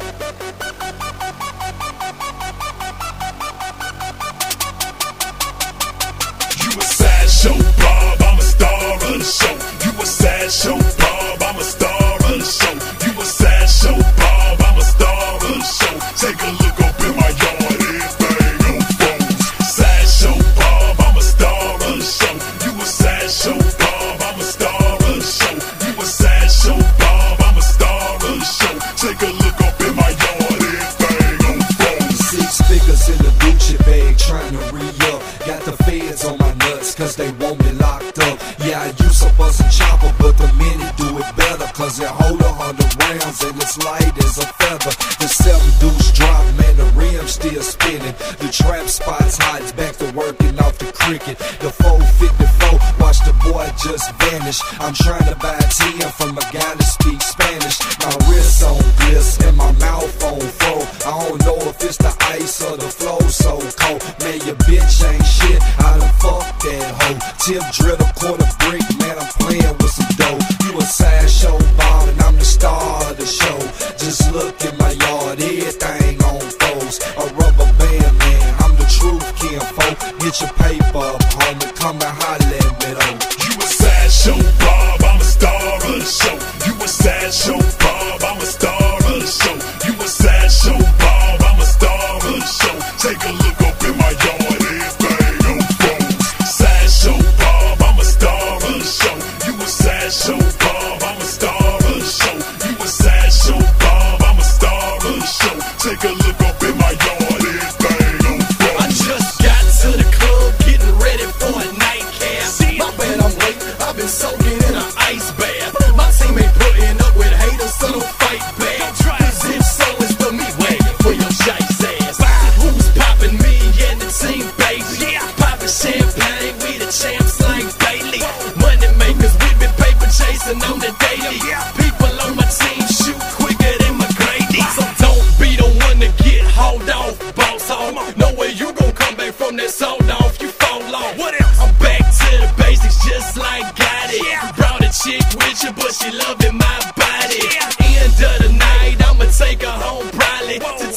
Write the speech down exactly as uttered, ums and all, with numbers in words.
You a sideshow, Bob, I'm a star of the show. You a sideshow, Bob, I'm a star of the show. You a sideshow, Bob, I'm a star of the show. Take a look up in my yard, everything on phones. Sideshow, Bob, I'm a star of the show. You a sideshow, Bob, I'm a star of the show. You a sideshow, Bob, I'm a star of the show. Take a look up in my yard, everything on phones. Six figures in the Gucci bag, trying to re-up. Got the feds on my nuts, cause they want me locked up. Yeah, I use a bustin' chopper, but the Mini do it better, cause it hold a hundred rounds and it's light as a feather. The seven deuce drop, man, the rim's still spinning. The trap spot's hot, it's back to working off the cricket. The four fifty-four, watch the boy just vanish. I'm trying to buy a ten from a guy that speaks Spanish. My wrist on this and my mouth on full. I don't know if it's the ice or the flow so cold. Man, your bitch ain't shit, I done fucked that hoe. Tip drill a quarter brick, man, I'm playing with some dough. You a sideshow, Bob, and I'm the star of the show. Just look in my yard, everything on foes. A rubber band, man, I'm the truth, kinfolk. Get your paper up, homie, come and holler at me, though. You a sideshow, Bob, I'm a star of the show. You a sideshow, Bob, I'm a star of the show. You a sideshow, Bob, I'm a star of the show. Take a look up in my yard, everything on phones. Sideshow, Bob, I'm a star of the show. You a sideshow, Bob, I'm a star of the show. You a sideshow, Bob, I'm a star of the show. Take a look up in my yard, everything on phones. I just got to the club, getting ready for a nightcap. My bad, I'm late, I've been soaking in an ice bath. My team ain't putting up with haters, so don't fight back. Cause if so, it's for me, wait for your shice ass. Who's popping me and the team, baby? Popping champagne, we the champs like Bailey. Money makers, we been paper chasing on the daily. People on my team shoot quicker than my Grady. So don't be the one to get hauled off, boss home. Know where you gon' come back from that sold off, you fall off. What else? I'm back to the basics, just like got it. Brought a chick with you, but she loving my body. End of the night, I'ma take her home probably to